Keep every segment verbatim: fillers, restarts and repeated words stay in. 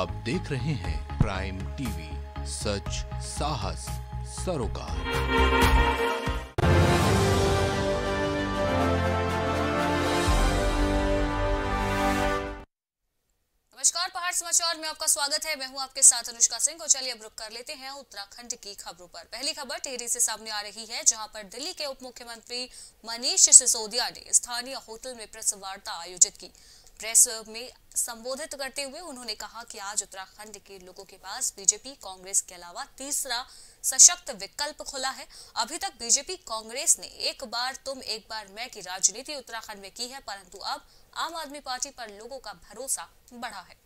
आप देख रहे हैं प्राइम टीवी, सच साहस सरोकार। नमस्कार, पहाड़ समाचार में आपका स्वागत है। मैं हूं आपके साथ अनुष्का सिंह और चलिए अब रुक कर लेते हैं उत्तराखंड की खबरों पर। पहली खबर टिहरी से सामने आ रही है, जहां पर दिल्ली के उप मुख्यमंत्री मनीष सिसोदिया ने स्थानीय होटल में प्रेस वार्ता आयोजित की। प्रेस में संबोधित करते हुए उन्होंने कहा कि आज उत्तराखंड के लोगों के पास बीजेपी कांग्रेस के अलावा तीसरा सशक्त विकल्प खुला है। अभी तक बीजेपी कांग्रेस ने एक बार तुम एक बार मैं की राजनीति उत्तराखंड में की है, परंतु अब आम आदमी पार्टी पर लोगों का भरोसा बढ़ा है।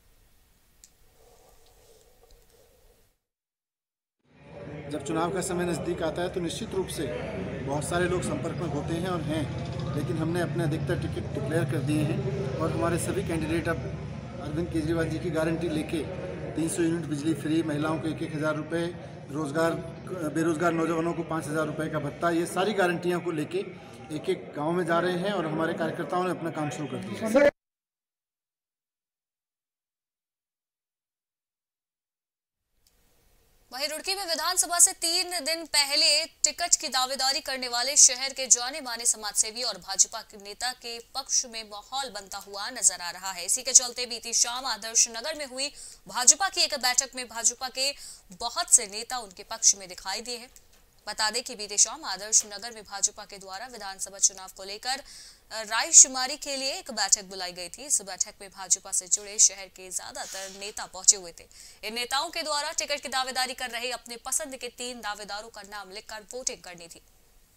जब चुनाव का समय नज़दीक आता है तो निश्चित रूप से बहुत सारे लोग संपर्क में होते हैं और हैं, लेकिन हमने अपने अधिकतर टिकट डिक्लेयर कर दिए हैं और हमारे सभी कैंडिडेट अब अरविंद केजरीवाल जी की गारंटी लेके तीन सौ यूनिट बिजली फ्री, महिलाओं को एक एक हज़ार रुपये, रोजगार बेरोजगार नौजवानों को पाँच हज़ार रुपये का भत्ता, ये सारी गारंटियों को लेके एक एक गाँव में जा रहे हैं और हमारे कार्यकर्ताओं ने अपना काम शुरू कर दिया है। वहीं रुड़की में विधानसभा से तीन दिन पहले टिकट की दावेदारी करने वाले शहर के जाने माने समाजसेवी और भाजपा के नेता के पक्ष में माहौल बनता हुआ नजर आ रहा है। इसी के चलते बीती शाम आदर्श नगर में हुई भाजपा की एक बैठक में भाजपा के बहुत से नेता उनके पक्ष में दिखाई दिए हैं। बता दें कि बीते शाम आदर्श नगर में भाजपा के द्वारा विधानसभा चुनाव को लेकर रायशुमारी के लिए एक बैठक बुलाई गई थी। इस बैठक में भाजपा से जुड़े शहर के ज्यादातर नेता पहुंचे हुए थे। इन नेताओं के द्वारा टिकट की दावेदारी कर रहे अपने पसंद के तीन दावेदारों का नाम लिखकर वोटिंग करनी थी।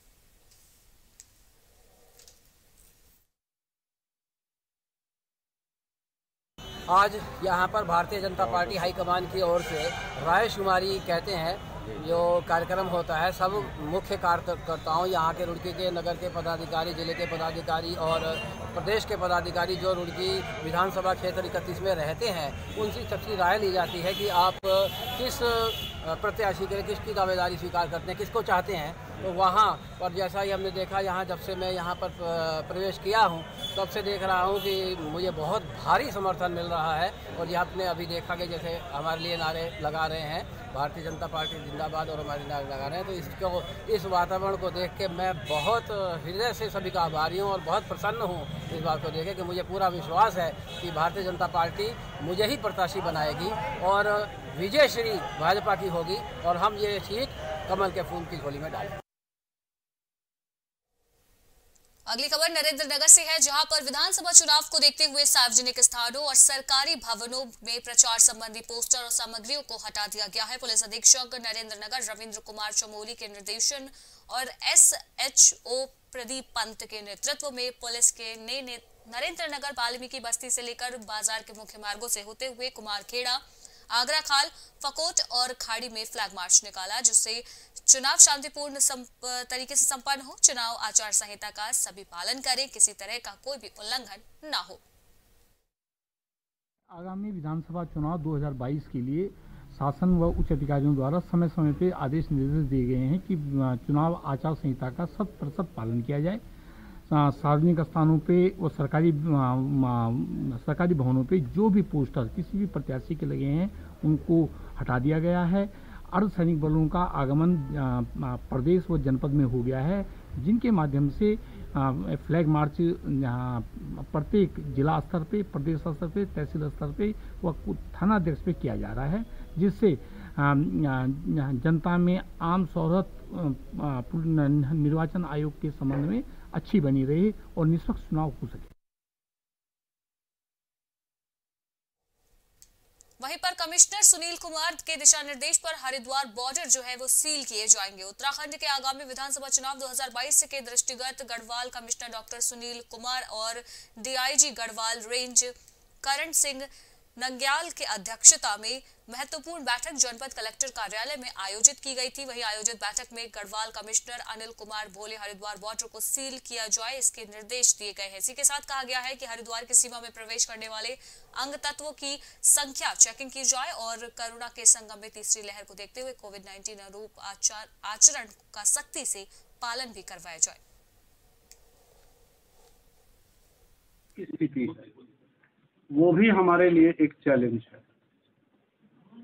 आज यहाँ पर भारतीय जनता पार्टी हाईकमान की ओर से रायशुमारी कहते हैं जो कार्यक्रम होता है, सब मुख्य कार्यकर्ताओं, यहाँ के रुड़की के नगर के पदाधिकारी, जिले के पदाधिकारी और प्रदेश के पदाधिकारी जो रुड़की विधानसभा क्षेत्र इकतीस में रहते हैं, उनसे सबकी राय ली जाती है कि आप किस प्रत्याशी के लिए किसकी दावेदारी स्वीकार करते हैं, किसको चाहते हैं। तो वहाँ पर जैसा ही हमने देखा, यहाँ जब से मैं यहाँ पर प्रवेश किया हूँ तब से देख रहा हूँ कि मुझे बहुत भारी समर्थन मिल रहा है। और यहाँ आपने अभी देखा कि जैसे हमारे लिए नारे लगा रहे हैं, भारतीय जनता पार्टी जिंदाबाद, और हमारे नारे लगा रहे हैं, तो इसको इस वातावरण को देख के मैं बहुत हृदय से सभी का आभारी हूँ और बहुत प्रसन्न हूँ इस बात को देख के कि मुझे पूरा विश्वास है कि भारतीय जनता पार्टी मुझे ही प्रत्याशी बनाएगी और विजय श्री भाजपा की होगी और हम ये सीट कमल के फूल की झोली में डालेंगे। अगली खबर नरेंद्र नगर से है, जहां पर विधानसभा चुनाव को देखते हुए सार्वजनिक स्थानों और सरकारी भवनों में प्रचार संबंधी पोस्टर और सामग्रियों को हटा दिया गया है। पुलिस अधीक्षक नरेंद्र नगर रविंद्र कुमार चमोली के निर्देशन और S H O Pradeep Pant के नेतृत्व में पुलिस के ने, ने नरेंद्र नगर वाल्मीकि बस्ती से लेकर बाजार के मुख्य मार्गों से होते हुए कुमारखेड़ा, आगरा खाल, फकोट और खाड़ी में फ्लैग मार्च निकाला, जिससे चुनाव शांतिपूर्ण तरीके से संपन्न हो। चुनाव आचार संहिता का सभी पालन करें, किसी तरह का कोई भी उल्लंघन ना हो। आगामी विधानसभा चुनाव दो हज़ार बाईस के लिए शासन व उच्च अधिकारियों द्वारा समय समय पर आदेश निर्देश दिए गए हैं कि चुनाव आचार संहिता का शत प्रतिशत पालन किया जाए। सार्वजनिक स्थानों पे और सरकारी सरकारी भवनों पे जो भी पोस्टर किसी भी प्रत्याशी के लगे हैं उनको हटा दिया गया है। अर्धसैनिक बलों का आगमन प्रदेश व जनपद में हो गया है, जिनके माध्यम से फ्लैग मार्च प्रत्येक जिला स्तर पे, प्रदेश स्तर पे, तहसील स्तर पे व थाना अध्यक्ष पे किया जा रहा है, जिससे जनता में आम शोहरत निर्वाचन आयोग के संबंध में अच्छी बनी रहे और निष्पक्ष चुनाव हो सके। वहीं पर कमिश्नर सुनील कुमार के दिशा निर्देश पर हरिद्वार बॉर्डर जो है वो सील किए जाएंगे। उत्तराखंड के आगामी विधानसभा चुनाव दो हज़ार बाईस के दृष्टिगत गढ़वाल कमिश्नर डॉक्टर सुनील कुमार और डीआईजी गढ़वाल रेंज करण सिंह नंग्याल के अध्यक्षता में महत्वपूर्ण बैठक जनपद कलेक्टर कार्यालय में आयोजित की गई थी। वहीं आयोजित बैठक में गढ़वाल कमिश्नर अनिल कुमार बोले हरिद्वार बॉर्डर को सील किया जाए, इसके निर्देश दिए गए हैं। इसी के साथ कहा गया है कि हरिद्वार की सीमा में प्रवेश करने वाले अंग तत्वों की संख्या चेकिंग की जाए और कोरोना के संगम में तीसरी लहर को देखते हुए कोविड नाइन्टीन अनुरूप आचार आचरण का सख्ती से पालन भी करवाया जाए। स्थिति है वो भी हमारे लिए एक चैलेंज है।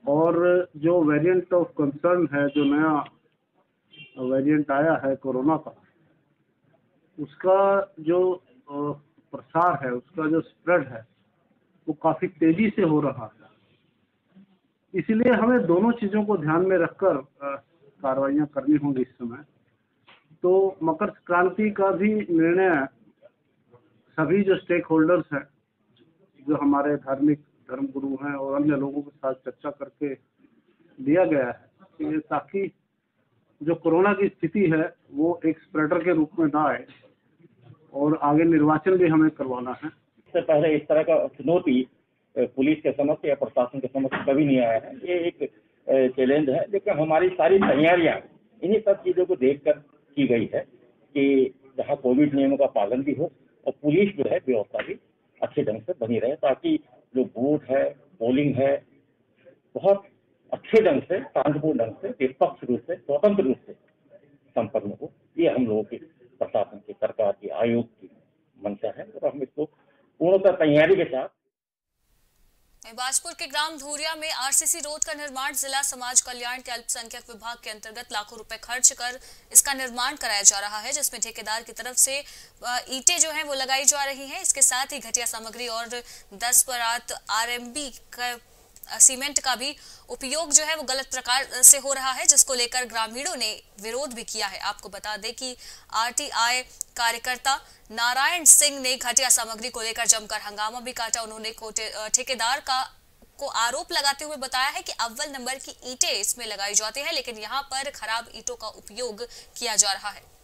और जो वेरिएंट ऑफ कंसर्न है, जो नया वेरिएंट आया है कोरोना का, उसका जो प्रसार है, उसका जो स्प्रेड है, वो काफ़ी तेज़ी से हो रहा है। इसलिए हमें दोनों चीज़ों को ध्यान में रखकर कार्रवाइयाँ करनी होंगी इस समय। तो मकर संक्रांति का भी निर्णय सभी जो स्टेक होल्डर्स हैं, जो हमारे धार्मिक धर्मगुरु हैं और अन्य लोगों के साथ चर्चा करके दिया गया है, ताकि जो कोरोना की स्थिति है वो एक स्प्रेडर के रूप में ना आए, और आगे निर्वाचन भी हमें करवाना है। इससे पहले इस तरह का चुनौती पुलिस के समक्ष या प्रशासन के समक्ष कभी नहीं आया है। ये एक चैलेंज है, लेकिन हमारी सारी तैयारियां इन्हीं सब चीज़ों को देखकर की गई है कि जहां कोविड नियमों का पालन भी हो और पुलिस जो है व्यवस्था भी अच्छे ढंग से बनी रहे, ताकि जो वोट है, पोलिंग है, बहुत अच्छे ढंग से, शांतिपूर्ण ढंग से, निष्पक्ष रूप से, स्वतंत्र रूप से संपन्न हो। ये हम लोगों की प्रशासन की, सरकार की, आयोग की मंशा है और हम इसको पूर्णतः तैयारी के साथ। बाजपुर के ग्राम धूरिया में आरसीसी रोड का निर्माण जिला समाज कल्याण के अल्पसंख्यक विभाग के अंतर्गत लाखों रुपए खर्च कर इसका निर्माण कराया जा रहा है, जिसमें ठेकेदार की तरफ से ईंटें जो हैं वो लगाई जा रही हैं। इसके साथ ही घटिया सामग्री और दस परात आरएमबी का सीमेंट का भी उपयोग जो है वो गलत प्रकार से हो रहा है, जिसको लेकर ग्रामीणों ने विरोध भी किया है। आपको बता दें कि आरटीआई कार्यकर्ता नारायण सिंह ने घटिया सामग्री को लेकर जमकर हंगामा भी काटा। उन्होंने ठेकेदार का को आरोप लगाते हुए बताया है कि अव्वल नंबर की ईंटें इसमें लगाई जाती है, लेकिन यहाँ पर खराब ईंटों का उपयोग किया जा रहा है।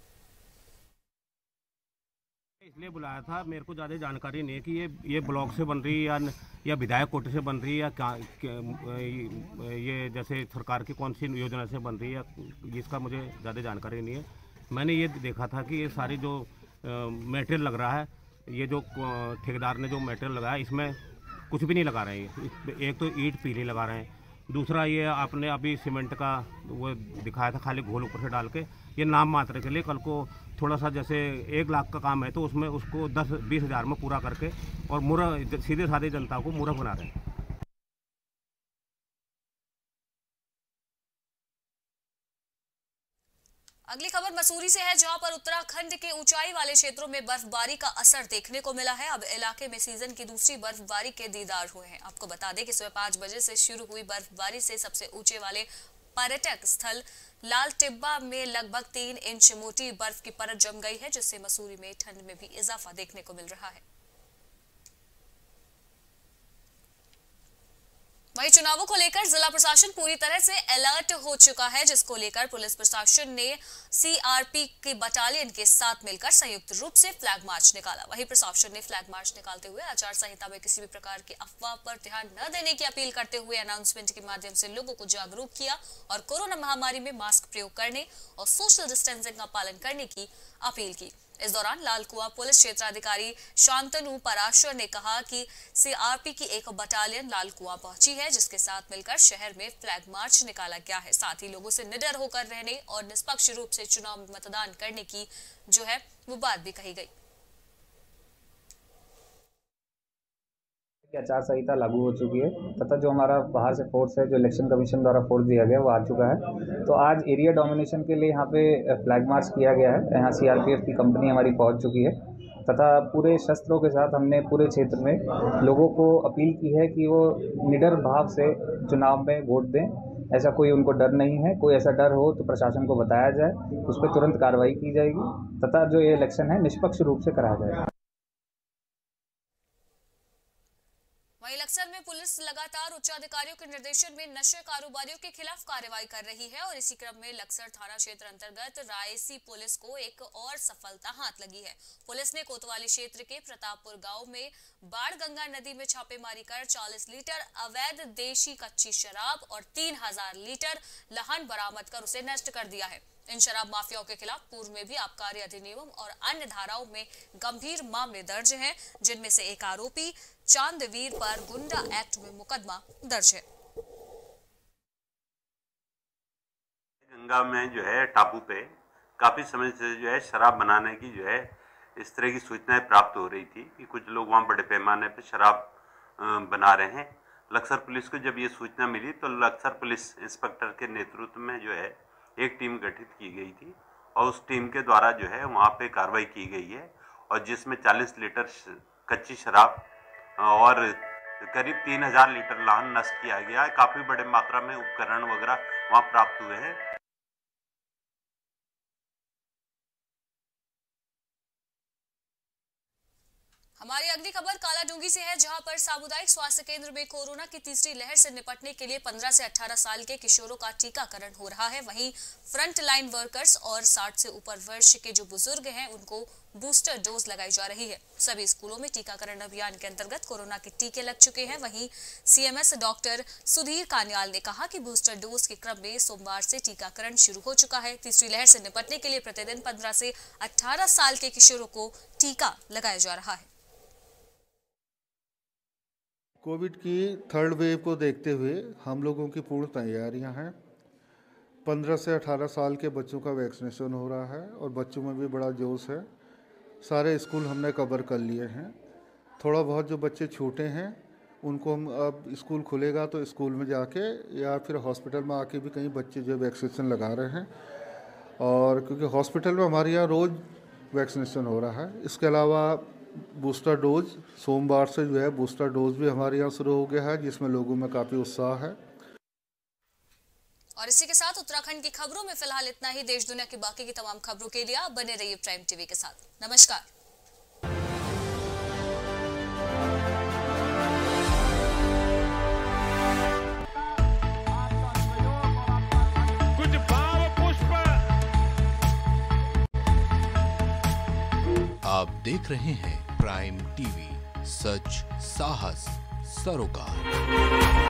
इसलिए बुलाया था, मेरे को ज़्यादा जानकारी नहीं है कि ये ये ब्लॉक से बन रही है या या विधायक कोटे से बन रही है, या क्या ये जैसे सरकार की कौन सी योजना से बन रही है, इसका मुझे ज़्यादा जानकारी नहीं है। मैंने ये देखा था कि ये सारी जो मटेरियल लग रहा है, ये जो ठेकेदार ने जो मटेरियल लगाया, इसमें कुछ भी नहीं लगा रहे हैं। एक तो ईंट पीली लगा रहे हैं, दूसरा ये आपने अभी सीमेंट का वो दिखाया था, खाली घोल ऊपर से डाल के, ये नाम मात्र के लिए। कल को थोड़ा सा जैसे एक लाख का काम है तो उसमें उसको दस बीस हज़ार में पूरा करके और मूर्ख, सीधे साधे जनता को मूर्ख बना रहे हैं। अगली खबर मसूरी से है, जहां पर उत्तराखंड के ऊंचाई वाले क्षेत्रों में बर्फबारी का असर देखने को मिला है। अब इलाके में सीजन की दूसरी बर्फबारी के दीदार हुए हैं। आपको बता दें कि सुबह पाँच बजे से शुरू हुई बर्फबारी से सबसे ऊंचे वाले पर्यटक स्थल लाल टिब्बा में लगभग तीन इंच मोटी बर्फ की परत जम गई है, जिससे मसूरी में ठंड में भी इजाफा देखने को मिल रहा है। वहीं चुनावों को लेकर जिला प्रशासन पूरी तरह से अलर्ट हो चुका है, जिसको लेकर पुलिस प्रशासन ने सीआरपी की बटालियन के साथ मिलकर संयुक्त रूप से फ्लैग मार्च निकाला। वहीं प्रशासन ने फ्लैग मार्च निकालते हुए आचार संहिता में किसी भी प्रकार की अफवाह पर ध्यान न देने की अपील करते हुए अनाउंसमेंट के माध्यम से लोगों को जागरूक किया और कोरोना महामारी में मास्क प्रयोग करने और सोशल डिस्टेंसिंग का पालन करने की अपील की। इस दौरान लालकुआं पुलिस क्षेत्राधिकारी शांतनु पराशर ने कहा कि सीआरपी की एक बटालियन लालकुआं पहुंची है, जिसके साथ मिलकर शहर में फ्लैग मार्च निकाला गया है। साथ ही लोगों से निडर होकर रहने और निष्पक्ष रूप से चुनाव में मतदान करने की जो है वो बात भी कही गई। आचार संहिता लागू हो चुकी है तथा जो हमारा बाहर से फोर्स है, जो इलेक्शन कमीशन द्वारा फोर्स दिया गया, वो आ चुका है। तो आज एरिया डोमिनेशन के लिए यहाँ पे फ्लैग मार्च किया गया है। यहाँ सीआरपीएफ की कंपनी हमारी पहुँच चुकी है तथा पूरे शस्त्रों के साथ हमने पूरे क्षेत्र में लोगों को अपील की है कि वो निडर भाव से चुनाव में वोट दें। ऐसा कोई उनको डर नहीं है। कोई ऐसा डर हो तो प्रशासन को बताया जाए, उस पर तुरंत कार्रवाई की जाएगी तथा जो ये इलेक्शन है निष्पक्ष रूप से कराया जाएगा। वहीं लक्सर में पुलिस लगातार उच्चाधिकारियों के निर्देशन में नशे कारोबारियों के खिलाफ कार्रवाई कर रही है और इसी क्रम में लक्सर थाना क्षेत्र अंतर्गत रायसी पुलिस को एक और सफलता हाथ लगी है। पुलिस ने कोतवाली क्षेत्र के प्रतापपुर गांव में बाढ़ गंगा नदी में छापेमारी कर चालीस लीटर अवैध देशी कच्ची शराब और तीन हजार लीटर लहन बरामद कर उसे नष्ट कर दिया है। इन शराब माफियाओं के खिलाफ पूर्व में भी आबकारी अधिनियम और अन्य धाराओं में गंभीर मामले दर्ज हैं, जिनमें से एक आरोपी चांदवीर पर गुंडा एक्ट में मुकदमा दर्ज है। गंगा में जो है टापू पे काफी समय से जो है शराब बनाने की जो है इस तरह की सूचनाएं प्राप्त हो रही थी कि कुछ लोग वहां बड़े पैमाने पे शराब बना रहे हैं। लक्सर पुलिस को जब ये सूचना मिली तो लक्सर पुलिस इंस्पेक्टर के नेतृत्व में जो है एक टीम गठित की गई थी और उस टीम के द्वारा जो है वहाँ पे कार्रवाई की गई है और जिसमें चालीस लीटर कच्ची शराब और करीब तीन हजार लीटर लाहन नष्ट किया गया है। काफ़ी बड़े मात्रा में उपकरण वगैरह वहाँ प्राप्त हुए हैं। हमारी अगली खबर कालाडूंगी से है, जहां पर सामुदायिक स्वास्थ्य केंद्र में कोरोना की तीसरी लहर से निपटने के लिए पंद्रह से अठारह साल के किशोरों का टीकाकरण हो रहा है। वहीं फ्रंट लाइन वर्कर्स और साठ से ऊपर वर्ष के जो बुजुर्ग हैं उनको बूस्टर डोज लगाई जा रही है। सभी स्कूलों में टीकाकरण अभियान के अंतर्गत कोरोना के टीके लग चुके हैं। वहीं सीएमएस डॉक्टर सुधीर कान्याल ने कहा कि बूस्टर डोज के क्रम में सोमवार से टीकाकरण शुरू हो चुका है। तीसरी लहर से निपटने के लिए प्रतिदिन पंद्रह से अठारह साल के किशोरों को टीका लगाया जा रहा है। कोविड की थर्ड वेव को देखते हुए हम लोगों की पूर्ण तैयारियां हैं। पंद्रह से अठारह साल के बच्चों का वैक्सीनेशन हो रहा है और बच्चों में भी बड़ा जोश है। सारे स्कूल हमने कवर कर लिए हैं। थोड़ा बहुत जो बच्चे छूटे हैं उनको हम अब स्कूल खुलेगा तो स्कूल में जाके या फिर हॉस्पिटल में आके भी कई बच्चे जो वैक्सीनेशन लगा रहे हैं और क्योंकि हॉस्पिटल में हमारे यहाँ रोज़ वैक्सीनेशन हो रहा है। इसके अलावा बूस्टर डोज सोमवार से जो है बूस्टर डोज भी हमारे यहाँ शुरू हो गया है, जिसमें लोगों में काफ़ी उत्साह है। और इसी के साथ उत्तराखंड की खबरों में फिलहाल इतना ही। देश दुनिया की बाकी की तमाम खबरों के लिए आप बने रहिए प्राइम टीवी के साथ। नमस्कार। कुछ भाव पुष्प। आप देख रहे हैं प्राइम टीवी, सच साहस सरोकार।